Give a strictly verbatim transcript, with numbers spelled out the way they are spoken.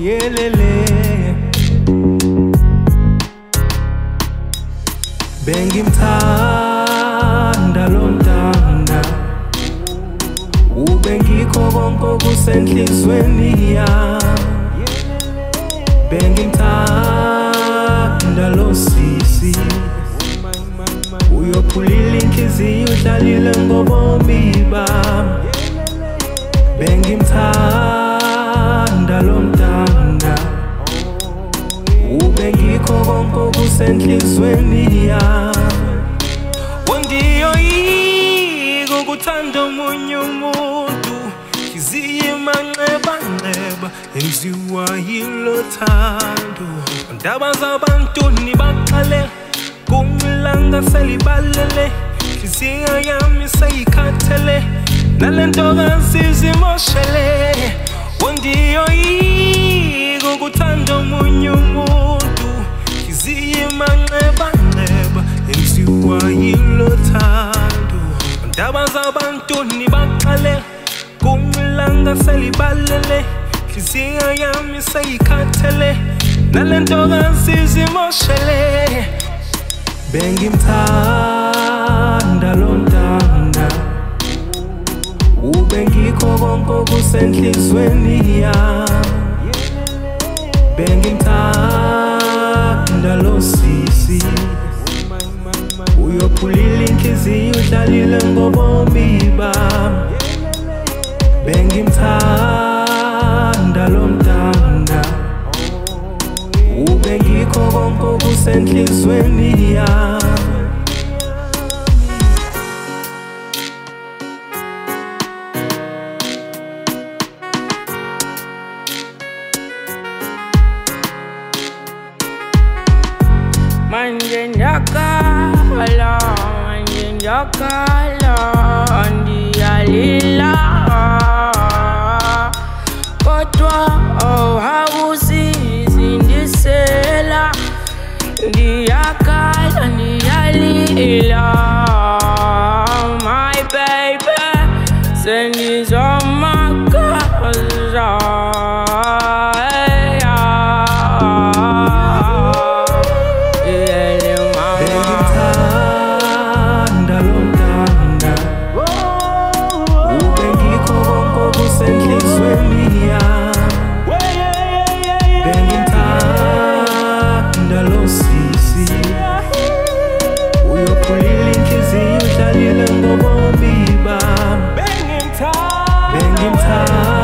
yelele Bengim'thanda lo mntanda Ubengikho konke okusenhlizweni yami Bengim'thanda lo sisi Uyophulile inhliziyo udlalile ngobomi bami Bengim'thanda lo mntanda Ubengikho konke okusenhlizweni yami Wengiyoyika ukuthanda omunye umuntu Nhliziyo imanqebanqeba yenziwa yilo thando Ndaba zabantu nibaqale Kungilanga selibalele Nhliziyo yami seyikhathele Nalento kasizimoshele Wengiyoyika ukuthanda omunye umuntu Nhliziyo imanqebanqeba yenziwa yilo thando Ndaba zabantu nibaqale Kungilanga selibalele Nhliziyo yami seyikhathele Nalento kasizimoshele Bengim'thanda lo mntanda Ubengikho konke okusenhlizweni yami Bengim'thanda lo sisi Uyophulile inhliziyo udlalile ngobomi bami Bengim'thanda lo mntanda Ubengikho konke okusenhlizweni yami Manje nyakala, manje nyakala, ndiyalila Kodwa awusizi ndisela Ndiyakala, ndiyalila My baby, sendizomakaza Bengim'thanda lo sisi Uyophulile inhliziyo udlalile ngobomi bami Bengim'thanda